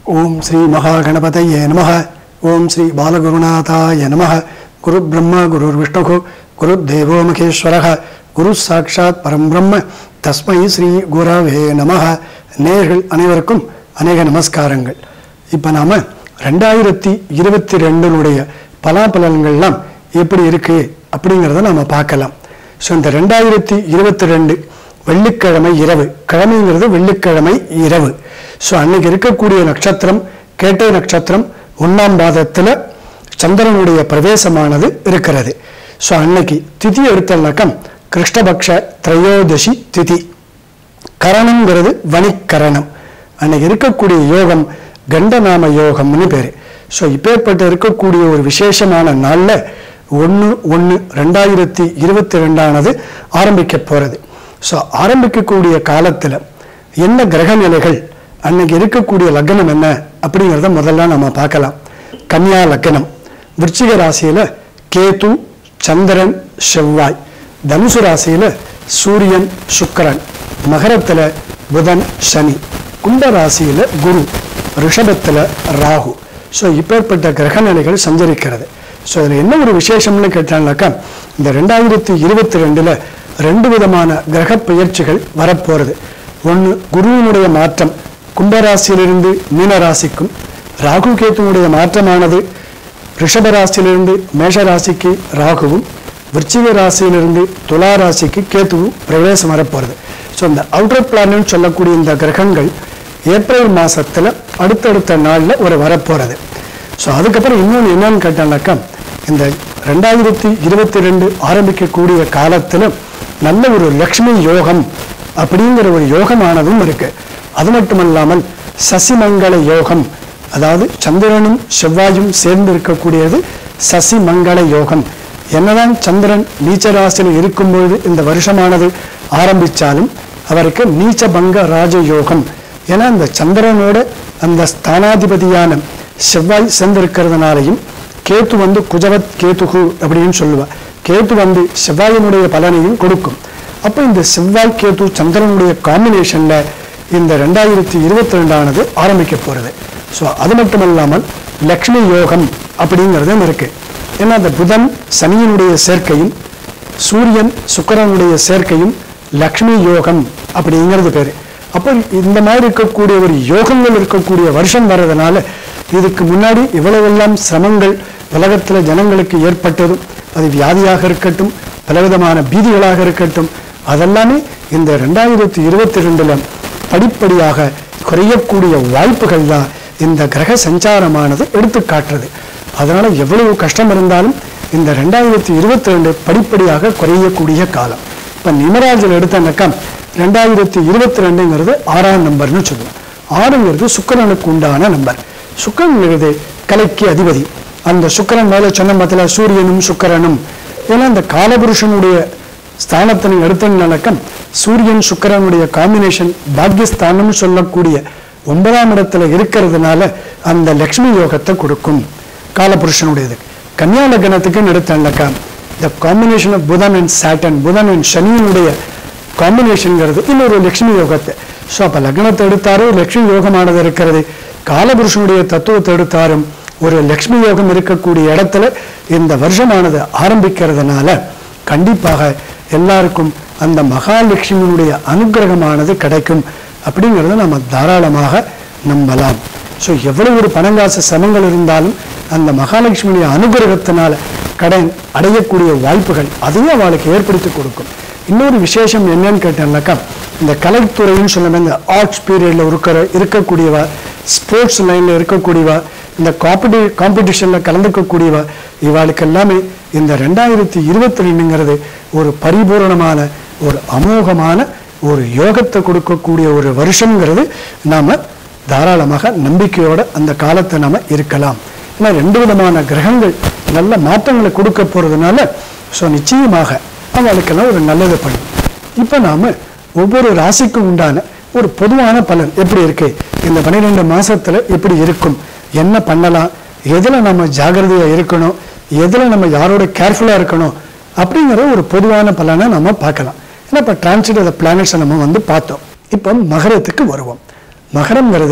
ओम श्री महागणपतये नमः। ओम श्री बालगुरुनाथाय नमः। गुरु ब्रह्मा गुरुर्विष्णुः गुरुदेवो महेश्वरः गुरु साक्षात् परम ब्रह्म तस्मै श्री गुरवे नमः। நேயர்கள் அனைவருக்கும் அநேக நமஸ்காரங்கள். இப்போ நாம 2022 பலாபலன்கள்லாம் எப்படி இருக்கு அப்படிங்கறத நாம பார்க்கலாம். ஸோ இந்த 2022 வெள்ளிக்கிழமை இரவு, கிழமைங்கிறது வெள்ளிக்கிழமை இரவு. ஸோ அன்னைக்கு இருக்கக்கூடிய நட்சத்திரம் கேட்டை நட்சத்திரம், 1ஆம் பாதத்தில் சந்திரனுடைய பிரவேசமானது இருக்கிறது. ஸோ அன்னைக்கு திதி எடுத்தல்னாக்கம் கிருஷ்ணபக்ஷ திரையோதசி திதி. கரணம்ங்கிறது வணிக்கரணம். அன்னைக்கு இருக்கக்கூடிய யோகம் கண்டநாம யோகம்னு பேரு. ஸோ இப்பேற்பட்டு இருக்கக்கூடிய ஒரு விசேஷமான நாளில் 1/1/2022 ஆரம்பிக்க போகிறது. ஸோ ஆரம்பிக்கக்கூடிய காலத்தில் என்ன கிரக நிலைகள், அன்னைக்கு இருக்கக்கூடிய லக்னம் என்ன அப்படிங்கிறத முதல்ல நம்ம பார்க்கலாம். கன்னியா லக்னம், விருச்சிக ராசியில் கேது சந்திரன் செவ்வாய், தனுசு ராசியில் சூரியன் சுக்கிரன், மகரத்தில் புதன் சனி, கும்ப ராசியில் குரு, ரிஷபத்தில் ராகு. ஸோ இப்பேற்பட்ட கிரக நிலைகள் சஞ்சரிக்கிறது. ஸோ இதில் என்ன ஒரு விசேஷம்னு கேட்டாங்கனாக்கா, இந்த 2022 2 விதமான கிரக பெயர்ச்சிகள் வரப்போகிறது. ஒன்று குருவினுடைய மாற்றம் கும்பராசியிலிருந்து மீனராசிக்கும், ராகு கேத்துனுடைய மாற்றமானது ரிஷபராசியிலிருந்து மேஷராசிக்கு ராகுவும், விருச்சிக ராசியிலிருந்து துலா ராசிக்கு கேத்துவும் பிரவேசம் வரப்போகிறது. ஸோ இந்த அவுட்டர் பிளானட் சொல்லக்கூடிய இந்த கிரகங்கள் ஏப்ரல் மாதத்தில் அடுத்தடுத்த நாளில் ஒரு வரப்போகிறது. ஸோ அதுக்கப்புறம் இன்னொன்று என்னன்னு கேட்டாங்கனாக்கா, இந்த 2022 ஆரம்பிக்கக்கூடிய காலத்தில் நல்ல ஒரு லக்ஷ்மி யோகம் அப்படிங்கிற ஒரு யோகமானதும் இருக்கு. அது மட்டுமல்லாமல் சசிமங்கள யோகம், அதாவது சந்திரனும் செவ்வாயும் சேர்ந்து இருக்கக்கூடியது சசிமங்கள யோகம். என்னதான் சந்திரன் நீச்சராசியில் இருக்கும்பொழுது இந்த வருஷமானது ஆரம்பித்தாலும் அவருக்கு நீச்சபங்க ராஜயோகம். ஏன்னா இந்த சந்திரனோட அந்த ஸ்தானாதிபதியான செவ்வாய் சேர்ந்திருக்கிறதுனாலையும், கேத்து குஜவத் கேத்துகு அப்படின்னு சொல்லுவாள். கேத்து செவ்வாயினுடைய பலனையும் கொடுக்கும். அப்போ இந்த செவ்வாய் கேத்து சந்திரனுடைய காம்பினேஷன்ல இந்த 2022 ஆரம்பிக்க போறது. ஸோ அது மட்டுமல்லாமல் லக்ஷ்மி யோகம் அப்படிங்கிறதும் இருக்கு. ஏன்னா அந்த புதன் சனியினுடைய சேர்க்கையும் சூரியன் சுக்கிரனுடைய சேர்க்கையும் லக்ஷ்மி யோகம் அப்படிங்கிறது பேரு. அப்போ இந்த மாதிரி இருக்கக்கூடிய ஒரு யோகங்கள் இருக்கக்கூடிய வருஷம் வர்றதுனால, இதுக்கு முன்னாடி இவ்வளவெல்லாம் சிரமங்கள் உலகத்தில் ஜனங்களுக்கு ஏற்பட்டதும், அது வியாதியாக இருக்கட்டும் பலவிதமான பீதிகளாக இருக்கட்டும், அதெல்லாமே இந்த 2022 படிப்படியாக குறையக்கூடிய வாய்ப்புகள் தான் இந்த கிரக சஞ்சாரமானது எடுத்து காட்டுறது. அதனால எவ்வளவு கஷ்டம் இருந்தாலும் இந்த 2022 படிப்படியாக குறையக்கூடிய காலம். இப்போ நிமராஜில் எடுத்தனாக்கா 2022 6ஆம் நம்பர்னு சொல்லுவோம். 6ங்கிறது சுக்கிரனுக்கு உண்டான நம்பர். சுக்கிரன்ங்கிறது கலைக்கு அதிபதி. அந்த சுக்கிரன் மேலே சொன்ன மத்தில சூரியனும் சுக்கிரனும், ஏன்னா அந்த காலபுருஷனுடைய ஸ்தானத்தினை எடுத்தனாக்க சூரியன் சுக்கிரனுடைய காம்பினேஷன் பாக்யஸ்தானம் சொல்லக்கூடிய 9ஆம் இடத்துல இருக்கிறதுனால அந்த லக்ஷ்மி யோகத்தை கொடுக்கும் காலபுருஷனுடையது. கன்னியா லக்னத்துக்கு எடுத்தனாக்கா the combination of Budhan and Saturn, புதன் அண்ட் சனியினுடைய காம்பினேஷன்ங்கிறது இன்னொரு லக்ஷ்மி யோகத்தை. ஸோ அப்போ லக்னத்தை எடுத்தாரும் லக்ஷ்மி யோகமானது இருக்கிறது, காலபுருஷனுடைய தத்துவத்தை எடுத்தாரும் ஒரு லக்ஷ்மி யோகம் இருக்கக்கூடிய இடத்துல இந்த வருஷமானது ஆரம்பிக்கிறதுனால கண்டிப்பாக எல்லாருக்கும் அந்த மகாலட்சுமியினுடைய அனுகிரகமானது கிடைக்கும் அப்படிங்கிறத நம்ம தாராளமாக நம்பலாம். ஸோ எவ்வளவு ஒரு பணங்காசு சமங்கள் இருந்தாலும் அந்த மகாலட்சுமியுடைய அனுகிரகத்தினால கடன் அடையக்கூடிய வாய்ப்புகள் அதையும் அவளுக்கு ஏற்படுத்தி கொடுக்கும். இன்னொரு விசேஷம் என்னன்னு கேட்டாங்கனாக்கா, இந்த கலைத்துறைன்னு சொல்லுங்க, இந்த ஆர்ட்ஸ் பீரியட்ல இருக்கக்கூடியவா, ஸ்போர்ட்ஸ் லைன்ல இருக்கக்கூடியவா, இந்த காம்படிஷன்ல கலந்துக்கக்கூடியவா, இவாளுக்கு எல்லாமே இந்த 2022 ஒரு பரிபூர்ணமான ஒரு அமோகமான ஒரு யோகத்தை கொடுக்கக்கூடிய ஒரு வருஷங்கிறது நாம தாராளமாக நம்பிக்கையோட அந்த காலத்தை நாம இருக்கலாம். ஏன்னா 2 விதமான கிரகங்கள் நல்ல மாற்றங்களை கொடுக்க போறதுனால ஸோ நிச்சயமாக அவளுக்கெல்லாம் ஒரு நல்லது பண்ணும். இப்போ நாம ஒவ்வொரு ராசிக்கும் உண்டான ஒரு பொதுவான பலன் எப்படி இருக்கு, இந்த 12 மாசத்துல எப்படி இருக்கும், என்ன பண்ணலாம், எதுல நம்ம ஜாகிரதையா இருக்கணும், எதுல நம்ம யாரோட கேர்ஃபுல்லா இருக்கணும் அப்படிங்கிற ஒரு பொதுவான பலனை நம்ம பார்க்கலாம். ஏன்னா இப்போ டிரான்சிட் ஆஃப் த பிளானட்ஸை நம்ம பார்த்தோம். இப்போ மகரத்துக்கு வருவோம். மகரம்ங்கிறது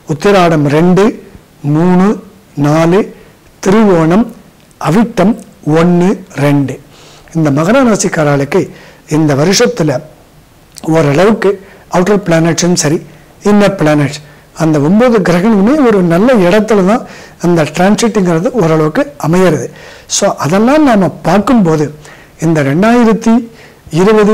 உத்திராடம் 2, 3, 4, திருவோணம், அவிட்டம் 1, 2. இந்த மகர ராசிக்காரர்களுக்கு இந்த வருஷத்துல ஓரளவுக்கு அவுட்டர் பிளானட்ஸும் சரி, இன்னர் பிளானட்ஸ், அந்த 9 கிரகங்களுமே ஒரு நல்ல இடத்துல தான் அந்த டிரான்சிட்டுங்கிறது ஓரளவுக்கு அமையிறது. ஸோ அதெல்லாம் நாம் பார்க்கும்போது இந்த 2020,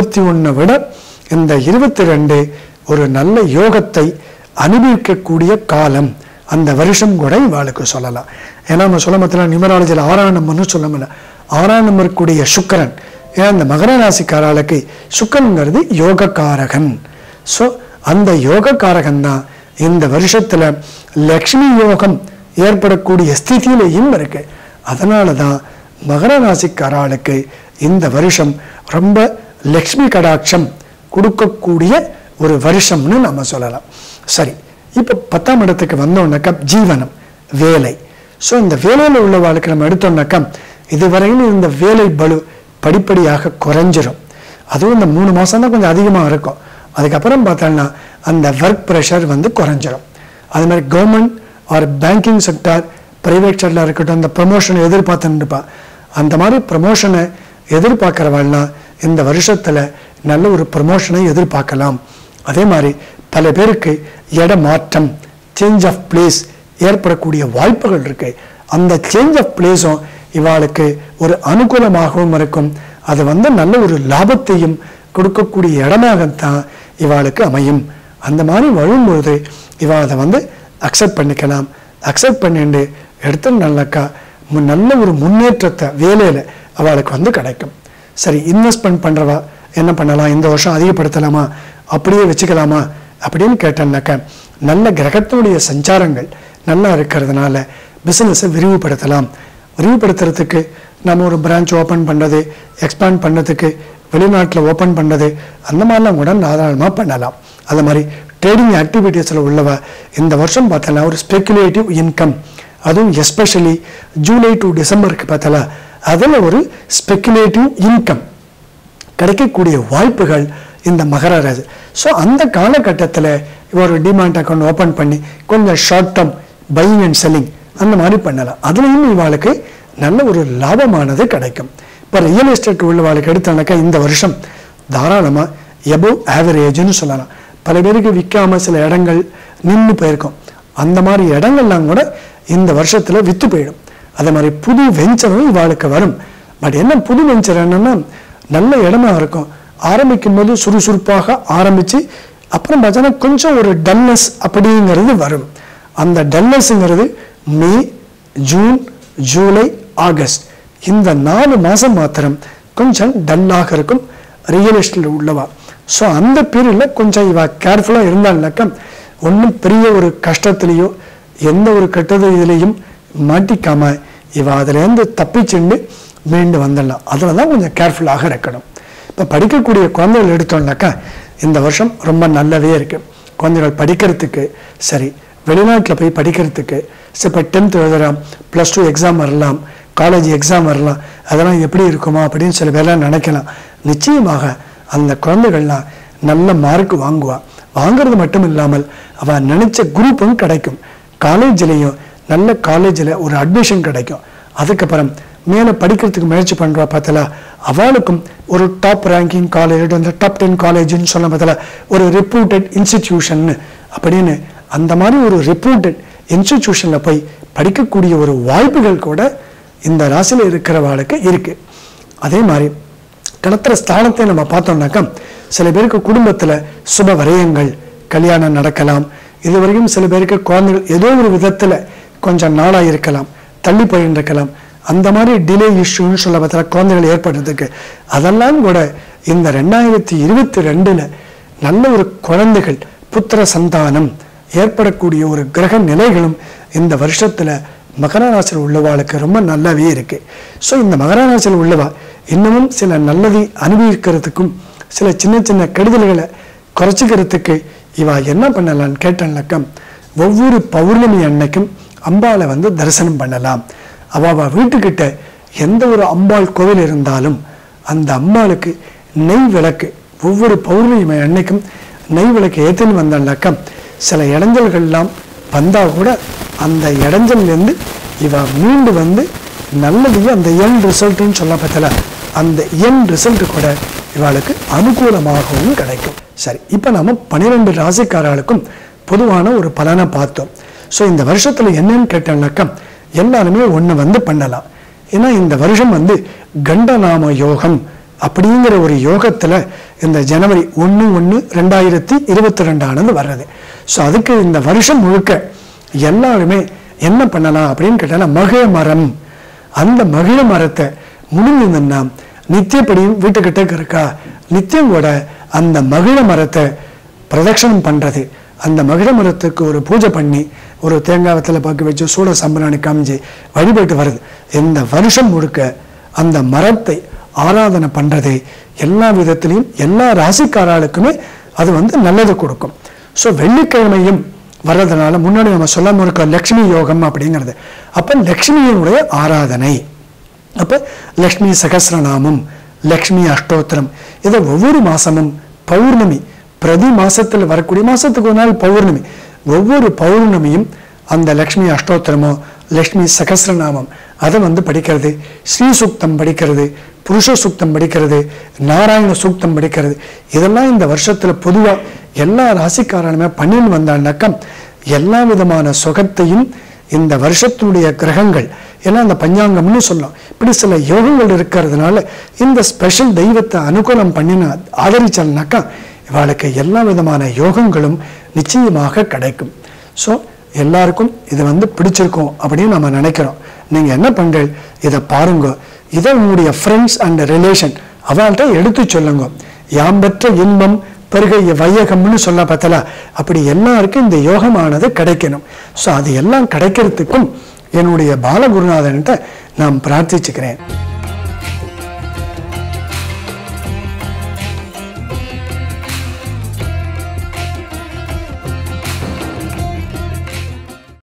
21 விட இந்த 22 ஒரு நல்ல யோகத்தை அனுபவிக்கக்கூடிய காலம், அந்த வருஷம் கூட இவாளுக்கு சொல்லலாம். ஏன்னா நம்ம சொல்ல மாத்திர நியூமராலஜியில் 6ஆம் நம்பர்னு சொல்ல முடியல. 6ஆம் நம்பருக்குடைய சுக்கிரன், ஏன்னா இந்த மகர ராசிக்காரர்களுக்கு சுக்கிரன்கிறது யோகக்காரகன். ஸோ அந்த யோகக்காரகன் தான் இந்த வருஷத்துல லக்ஷ்மி யோகம் ஏற்படக்கூடிய ஸ்திதியிலையும் இருக்கு. அதனால தான் மகர ராசிக்காரர்களுக்கு இந்த வருஷம் ரொம்ப லக்ஷ்மி கடாட்சம் கொடுக்கக்கூடிய ஒரு வருஷம்னு நம்ம சொல்லலாம். சரி, இப்போ 10ஆம் இடத்துக்கு வந்தோம்னாக்கா ஜீவனம், வேலை. ஸோ இந்த வேலையில் உள்ள வாழ்க்கை நம்ம எடுத்தோம்னாக்கா இதுவரையும் இந்த வேலை பளு படிப்படியாக குறைஞ்சிரும். அதுவும் இந்த 3 மாதம் தான் கொஞ்சம் அதிகமாக இருக்கும். அதுக்கப்புறம் பார்த்தோம்னா அந்த ஒர்க் ப்ரெஷர் வந்து குறைஞ்சிரும். அது மாதிரி government or banking sector, private sector இருக்கட்டும், அந்த ப்ரமோஷனை எதிர்பார்த்துருப்பா. அந்த மாதிரி ப்ரமோஷனை எதிர்பார்க்குறவாள்னா இந்த வருஷத்தில் நல்ல ஒரு ப்ரமோஷனை எதிர்பார்க்கலாம். அதே மாதிரி பல பேருக்கு இட மாற்றம், சேஞ்ச் ஆஃப் பிளேஸ் ஏற்படக்கூடிய வாய்ப்புகள் இருக்கு. அந்த சேஞ்ச் ஆஃப் பிளேஸும் இவாளுக்கு ஒரு அனுகூலமாகவும் இருக்கும். அது வந்து நல்ல ஒரு லாபத்தையும் கொடுக்கக்கூடிய இடமாகத்தான் இவாளுக்கு அமையும். அந்த மாதிரி வரும்பொழுது இவா அதை வந்து அக்செப்ட் பண்ணிக்கலாம். அக்செப்ட் பண்ணிட்டு எடுத்துனாக்கா நல்ல ஒரு முன்னேற்றத்தை வேலையில் அவளுக்கு வந்து கிடைக்கும். சரி, இன்வெஸ்ட்மெண்ட் பண்ணுறவா என்ன பண்ணலாம், இந்த வருஷம் அதிகப்படுத்தலாமா, அப்படியே வச்சுக்கலாமா அப்படின்னு கேட்டோம்னாக்கா நல்ல கிரகத்தினுடைய சஞ்சாரங்கள் நல்லா இருக்கிறதுனால பிஸ்னஸை விரிவுபடுத்தலாம். விரிவுபடுத்துறதுக்கு நம்ம ஒரு பிரான்ச் ஓப்பன் பண்ணுறது, எக்ஸ்பேண்ட் பண்ணுறதுக்கு வெளிநாட்டில் ஓப்பன் பண்ணுறது, அந்த மாதிரிலாம் கூட தாராளமாக பண்ணலாம். அது மாதிரி ட்ரேடிங் ஆக்டிவிட்டீஸில் உள்ளவ இந்த வருஷம் பார்த்தலாம் ஒரு ஸ்பெக்குலேட்டிவ் இன்கம், அதுவும் எஸ்பெஷலி ஜூலை டு டிசம்பருக்கு பார்த்தலாம் அதில் ஒரு ஸ்பெக்குலேட்டிவ் இன்கம் கிடைக்கக்கூடிய வாய்ப்புகள் இந்த மகர ராசி. ஸோ அந்த காலகட்டத்தில் ஒரு டிமாண்ட் அக்கௌண்ட் ஓப்பன் பண்ணி கொஞ்சம் short term buying and selling அந்த மாதிரி பண்ணலாம். அதுலேயும் இவாளுக்கு நல்ல ஒரு லாபமானது கிடைக்கும். இப்போ ரியல் எஸ்டேட் உள்ள வாழ்க்கை எடுத்தானாக்கா இந்த வருஷம் தாராளமாக எபோவ் ஆவரேஜ்னு சொல்லலாம். பல பேருக்கு விற்காம சில இடங்கள் நின்று போயிருக்கும். அந்த மாதிரி இடங்கள்லாம் கூட இந்த வருஷத்தில் விற்று போயிடும். அதே மாதிரி புது வெஞ்சரும் இவாளுக்கு வரும். பட் என்ன புது வெஞ்சர் என்னன்னா நல்ல இடமா இருக்கும். ஆரம்பிக்கும் போது சுறுசுறுப்பாக ஆரம்பித்து அப்புறம் பார்த்தோன்னா கொஞ்சம் ஒரு டல்னஸ் அப்படிங்கிறது வரும். அந்த டல்னஸ்ங்கிறது மே, ஜூன், ஜூலை, ஆகஸ்ட் இந்த 4 மாதம் மாத்திரம் கொஞ்சம் டல்லாக இருக்கும் ரியல் எஸ்டேட்டில் உள்ளவா. ஸோ அந்த பீரியடில் கொஞ்சம் இவா கேர்ஃபுல்லாக இருந்தால்னாக்கா ஒன்றும் பெரிய ஒரு கஷ்டத்துலேயோ எந்த ஒரு கெட்டது இதுலேயும் மாட்டிக்காம இவா அதுலேருந்து தப்பிச்சுண்டு மீண்டு வந்துடலாம். அதில் தான் கொஞ்சம் கேர்ஃபுல்லாக இருக்கணும். இப்போ படிக்கக்கூடிய குழந்தைகள் எடுத்தோம்னாக்கா இந்த வருஷம் ரொம்ப நல்லாவே இருக்குது. குழந்தைகள் படிக்கிறதுக்கு சரி, வெளிநாட்டில் போய் படிக்கிறதுக்கு சரி, இப்போ 10th எழுதலாம், +2 எக்ஸாம் வரலாம், காலேஜ் எக்ஸாம் வரலாம், அதெல்லாம் எப்படி இருக்குமா அப்படின்னு சில பேர்லாம் நினைக்கலாம். நிச்சயமாக அந்த குழந்தைகள்லாம் நல்ல மார்க் வாங்குவா. வாங்கிறது மட்டும் இல்லாமல் அவள் நினைச்ச குரூப்பும் கிடைக்கும். காலேஜ்லேயும் நல்ல காலேஜில் ஒரு அட்மிஷன் கிடைக்கும். அதுக்கப்புறம் மேலே படிக்கிறதுக்கு முயற்சி பண்ணுறா பார்த்தல அவளுக்கும் ஒரு டாப் ரேங்கிங் காலேஜ், அந்த டாப் 10 காலேஜ்னு சொல்ல பார்த்தல ஒரு ரெப்யூட்டட் இன்ஸ்டிடியூஷன் அப்படின்னு அந்த மாதிரி ஒரு ரெப்யூட்டட் இன்ஸ்டிடியூஷனில் போய் படிக்கக்கூடிய ஒரு வாய்ப்புகள் கூட இந்த ராசியில் இருக்கிறவாளுக்கு இருக்குது. அதே மாதிரி கடத்துகிற ஸ்தானத்தை நம்ம பார்த்தோம்னாக்கா சில பேருக்கு குடும்பத்தில் சுப வரையங்கள், கல்யாணம் நடக்கலாம். இது வரைக்கும் சில பேருக்கு குழந்தைகள் ஏதோ ஒரு விதத்தில் கொஞ்சம் நாளாக இருக்கலாம், தள்ளி போயிருக்கலாம். அந்த மாதிரி டிலே இஷ்யூன்னு சொல்ல பார்த்தா குழந்தைகள் ஏற்படுறதுக்கு அதெல்லாம் கூட இந்த 2022 நல்ல ஒரு குழந்தைகள் புத்திர சந்தானம் ஏற்படக்கூடிய ஒரு கிரக நிலைகளும் இந்த வருஷத்தில் மகர ராசியில் உள்ளவாளுக்கு ரொம்ப நல்லாவே இருக்கு. ஸோ இந்த மகர ராசியில் உள்ளவா இன்னமும் சில நல்லதை அனுபவிக்கிறதுக்கும் சில சின்ன சின்ன கெடுதல்களை குறைச்சிக்கிறதுக்கு இவா என்ன பண்ணலான்னு கேட்டனாக்கா ஒவ்வொரு பௌர்ணமி அன்னைக்கும் அம்பாளை வந்து தரிசனம் பண்ணலாம். அவ வீட்டுக்கிட்ட எந்த ஒரு அம்பாள் கோவில் இருந்தாலும் அந்த அம்பாளுக்கு நெய் விளக்கு ஒவ்வொரு பௌர்ணமி அன்னைக்கும் நெய் விளக்கு ஏற்றின்னு வந்தானாக்கா சில இடைஞ்சல்கள்லாம் வந்தால் கூட அந்த இடைஞ்சல்லேருந்து இவ மீண்டு வந்து நல்லதையே அந்த என் ரிசல்ட்டுன்னு சொல்ல பார்த்தல அந்த என் ரிசல்ட் கூட இவளுக்கு அனுகூலமாகவும் கிடைக்கும். சரி, இப்போ நம்ம 12 ராசிக்காரர்களுக்கும் பொதுவான ஒரு பலனை பார்த்தோம். ஸோ இந்த வருஷத்தில் என்னன்னு கேட்டோம்னாக்கா எல்லாருமே ஒன்று வந்து பண்ணலாம். ஏன்னா இந்த வருஷம் வந்து கண்டநாம யோகம் அப்படிங்கிற ஒரு யோகத்தில் இந்த ஜனவரி 1/1/2022 வர்றது. ஸோ அதுக்கு இந்த வருஷம் முழுக்க எல்லாருமே என்ன பண்ணலாம் அப்படின்னு கேட்டால் மகிழ மரம், அந்த மகிழ மரத்தை முடிஞ்சதுன்னா நித்தியப்படியும் வீட்டுக்கிட்ட இருக்கா நித்தியம் கூட அந்த மகிழ மரத்தை பிரதட்சணம் பண்ணுறது, அந்த மகிழ மரத்துக்கு ஒரு பூஜை பண்ணி ஒரு தேங்காய் வெத்தலை பாக்கு வச்சு சூட சம்பராணி காமிச்சு வழிபட்டு வருது. இந்த வருஷம் முழுக்க அந்த மரத்தை ஆராதனை பண்ணுறது எல்லா விதத்திலையும் எல்லா ராசிக்காரர்களுக்குமே அது வந்து நல்லது கொடுக்கும். ஸோ வெள்ளிக்கிழமையும் வர்றதுனால முன்னாடி நம்ம சொல்லாமல் இருக்க லக்ஷ்மி யோகம் அப்படிங்கிறது. அப்போ லக்ஷ்மியினுடைய ஆராதனை, அப்போ லக்ஷ்மி சகஸ்ரநாமம், லக்ஷ்மி அஷ்டோத்திரம், இதை ஒவ்வொரு மாதமும் பௌர்ணமி, பிரதி மாதத்தில் வரக்கூடிய மாதத்துக்கு ஒரு நாள் பௌர்ணமி, ஒவ்வொரு பௌர்ணமியும் அந்த லக்ஷ்மி அஷ்டோத்திரமோ லக்ஷ்மி சகஸ்ரநாமம் அதை வந்து படிக்கிறது, ஸ்ரீ சூக்தம் படிக்கிறது, புருஷ சூக்தம் படிக்கிறது, நாராயண சூக்தம் படிக்கிறது, இதெல்லாம் இந்த வருஷத்தில் பொதுவாக எல்லா ராசிக்காரனுமே பண்ணின்னு வந்தான்னாக்கா எல்லா விதமான சுகத்தையும் இந்த வருஷத்தினுடைய கிரகங்கள் எல்லாம் அந்த பஞ்சாங்கம்னு சொல்லலாம். இப்படி சில யோகங்கள் இருக்கிறதுனால இந்த ஸ்பெஷல் தெய்வத்தை அனுகூலம் பண்ணின ஆதரிச்சால்னாக்கா இவளுக்கு எல்லா விதமான யோகங்களும் நிச்சயமாக கிடைக்கும். ஸோ எல்லாருக்கும் இது வந்து பிடிச்சிருக்கும் அப்படின்னு நம்ம நினைக்கிறோம். நீங்கள் என்ன பண்ணுங்கள், இதை பாருங்க, இதை உங்களுடைய ஃப்ரெண்ட்ஸ் அண்ட் ரிலேஷன் அவள்கிட்ட எடுத்து சொல்லுங்க. யாம் பெற்ற இன்பம் பெருக வையகம்னு சொல்ல பார்த்தல, அப்படி எல்லாருக்கும் இந்த யோகமானது கிடைக்கணும். ஸோ அது எல்லாம் கிடைக்கிறதுக்கும் என்னுடைய பாலகுருநாதன்கிட்ட நான் பிரார்த்திச்சுக்கிறேன்.